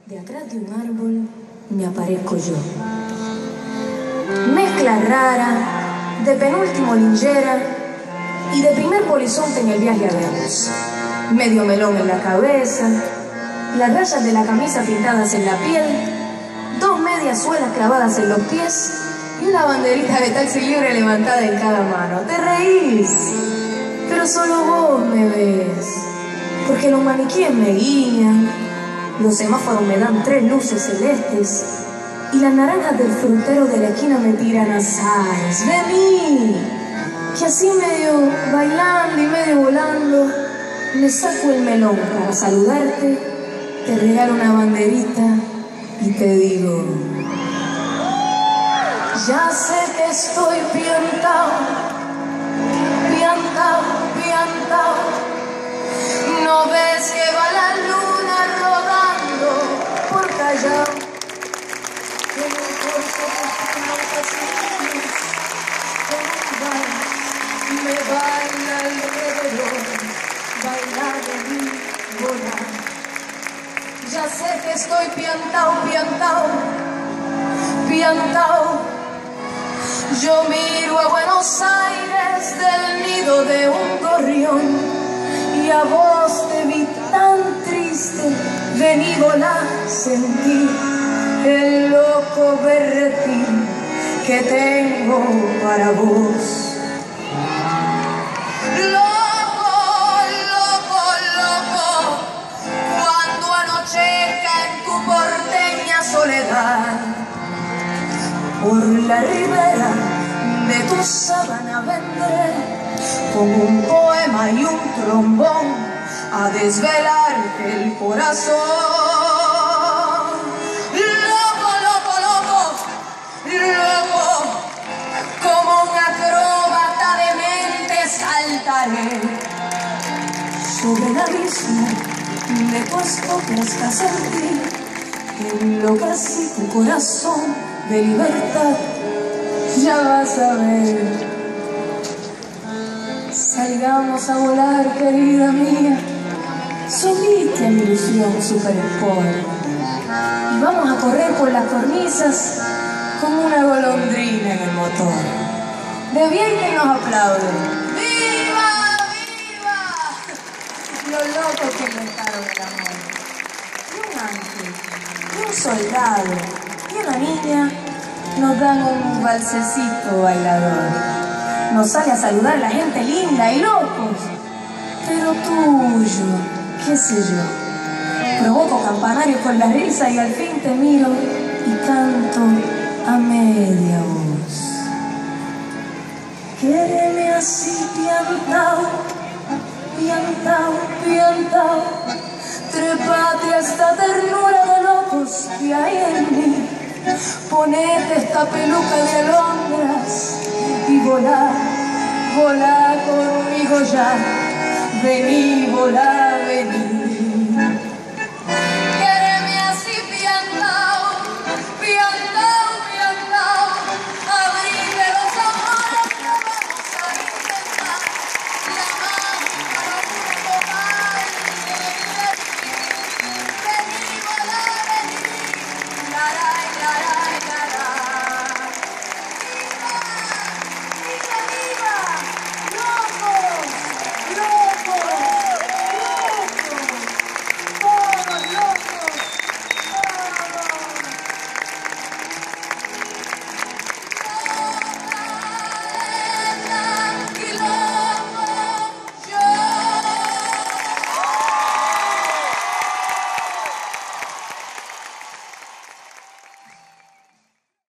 De atrás de un árbol me aparezco yo. Mezcla rara de penúltimo linchera y de primer polizonte en el viaje a Venus. Medio melón en la cabeza, las rayas de la camisa pintadas en la piel, dos medias suelas clavadas en los pies y una banderita de taxi libre levantada en cada mano. Te reís, pero solo vos me ves, porque los maniquíes me guiñan, los semáforos me dan 3 luces celestes y las naranjas del frutero de la esquina me tiran azares. Vení, que así medio bailando y medio volando me saco el melón para saludarte, te regalo una banderita y te digo: ya sé que estoy piantao, piantao, piantao. ¿No ves que va la luna rodando por Callao? Que en el corso de tus con un me baila alrededor, baila de mi volar. Ya sé que estoy piantao, piantao, piantao. Yo miro a Buenos Aires del nido de un gorrión y a vos te vi tan triste, vení volar, sentí el loco berretín que tengo para vos. Loco, loco, loco, cuando anochezca en tu porteña soledad, por la ribera de tu sábana vendré con un poema y un trombón a desvelarte el corazón. Loco, loco, loco, loco, como un acróbata de mente saltaré sobre el abismo de tu escote hasta sentir que enloquecí tu corazón de libertad. Ya vas a ver. Salgamos a volar, querida mía, subite a mi ilusión super sport y vamos a correr por las cornisas como una golondrina en el motor. De bien que nos aplauden. ¡Viva, viva! Los locos que inventaron el amor. Y un ángel, y un soldado, y una niña nos dan un valsecito bailador. Nos sale a saludar la gente linda y locos, pero tuyo, qué sé yo. Provoco campanarios con la risa y al fin te miro y canto a media voz. Quéreme así piantao, piantao, piantao. Trépate a esta ternura de locos que hay en mí. Ponete esta peluca de alondras y volá, volá conmigo ya, vení, volá.